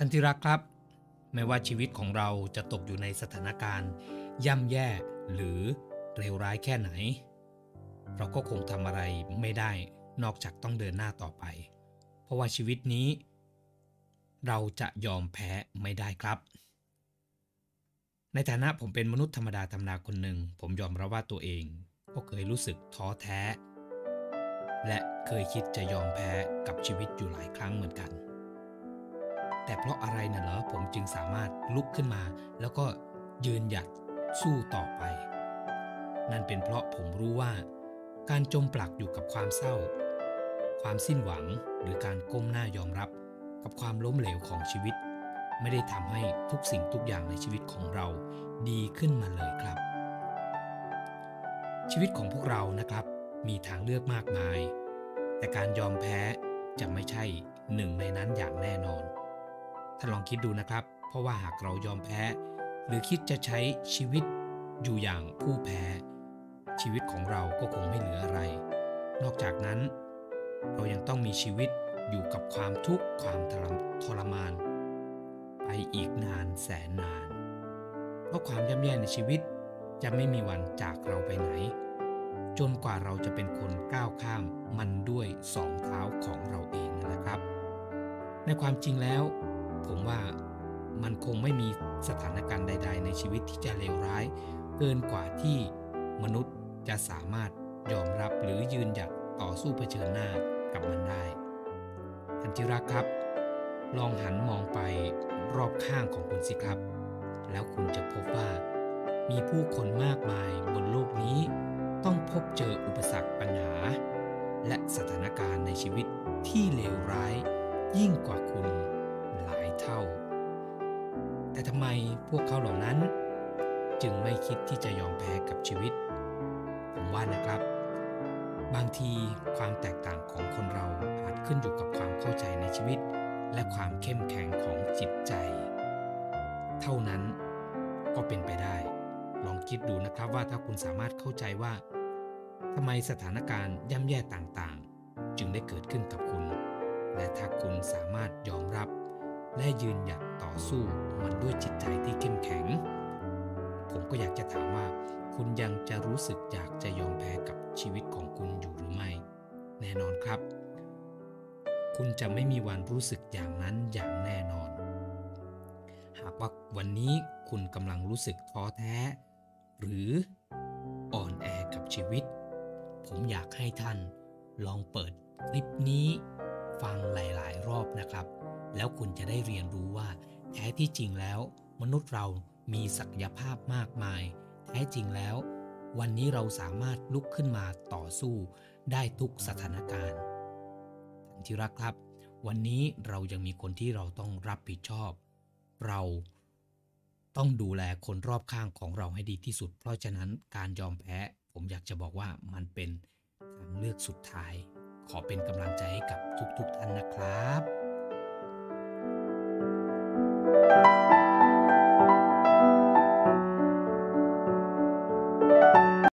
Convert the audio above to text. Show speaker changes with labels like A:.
A: านที่รักครับไม่ว่าชีวิตของเราจะตกอยู่ในสถานการณ์ย่ำแย่หรือเลวร้ายแค่ไหนเราก็คงทำอะไรไม่ได้นอกจากต้องเดินหน้าต่อไปเพราะว่าชีวิตนี้เราจะยอมแพ้ไม่ได้ครับในฐานะผมเป็นมนุษย์ธรรมดาธรรมดาคนหนึ่งผมยอมรับว่าตัวเองก็เคยรู้สึกท้อแท้และเคยคิดจะยอมแพ้กับชีวิตอยู่หลายครั้งเหมือนกันแต่เพราะอะไรน่ะเหรอผมจึงสามารถลุกขึ้นมาแล้วก็ยืนหยัดสู้ต่อไปนั่นเป็นเพราะผมรู้ว่าการจมปลักอยู่กับความเศร้าความสิ้นหวังหรือการก้มหน้ายอมรับกับความล้มเหลวของชีวิตไม่ได้ทำให้ทุกสิ่งทุกอย่างในชีวิตของเราดีขึ้นมาเลยครับชีวิตของพวกเรานะครับมีทางเลือกมากมายแต่การยอมแพ้จะไม่ใช่หนึ่งในนั้นอย่างแน่นอนท่านลองคิดดูนะครับเพราะว่าหากเรายอมแพ้หรือคิดจะใช้ชีวิตอยู่อย่างผู้แพ้ชีวิตของเราก็คงไม่เหลืออะไรนอกจากนั้นเรายังต้องมีชีวิตอยู่กับความทุกข์ความทรมานไปอีกนานแสนนานเพราะความย่ำแย่ในชีวิตจะไม่มีวันจากเราไปไหนจนกว่าเราจะเป็นคนก้าวข้ามมันด้วยสองเท้าของเราเองนั่นแหละครับในความจริงแล้วผมว่ามันคงไม่มีสถานการณ์ใดๆในชีวิตที่จะเลวร้ายเกินกว่าที่มนุษย์จะสามารถยอมรับหรือยืนหยัดต่อสู้เผชิญหน้ากับมันได้ท่านที่รักครับลองหันมองไปรอบข้างของคุณสิครับแล้วคุณจะพบว่ามีผู้คนมากมายบนโลกนี้ต้องพบเจออุปสรรคปัญหาและสถานการณ์ในชีวิตที่เลวร้ายยิ่งกว่าคุณหลายเท่าแต่ทำไมพวกเขาเหล่านั้นจึงไม่คิดที่จะยอมแพ้กับชีวิตผมว่านะครับบางทีความแตกต่างของคนเราอาจขึ้นอยู่กับความเข้าใจในชีวิตและความเข้มแข็งของจิตใจเท่านั้นก็เป็นไปได้ลองคิดดูนะครับว่าถ้าคุณสามารถเข้าใจว่าทำไมสถานการณ์ย่ำแย่ต่างๆจึงได้เกิดขึ้นกับคุณและถ้าคุณสามารถยอมรับและยืนหยัดต่อสู้มันด้วยจิตใจที่เข้มแข็งผมก็อยากจะถามว่าคุณยังจะรู้สึกอยากจะยอมแพ้กับชีวิตของคุณอยู่หรือไม่แน่นอนครับคุณจะไม่มีวันรู้สึกอย่างนั้นอย่างแน่นอนหากว่าวันนี้คุณกำลังรู้สึกท้อแท้หรืออ่อนแอกับชีวิตผมอยากให้ท่านลองเปิดคลิปนี้ฟังหลายๆรอบนะครับแล้วคุณจะได้เรียนรู้ว่าแท้ที่จริงแล้วมนุษย์เรามีศักยภาพมากมายแท้จริงแล้ววันนี้เราสามารถลุกขึ้นมาต่อสู้ได้ทุกสถานการณ์ท่านที่รักครับวันนี้เรายังมีคนที่เราต้องรับผิดชอบเราต้องดูแลคนรอบข้างของเราให้ดีที่สุดเพราะฉะนั้นการยอมแพ้ผมอยากจะบอกว่ามันเป็นทางเลือกสุดท้ายขอเป็นกำลังใจให้กับทุกๆท่านนะครับ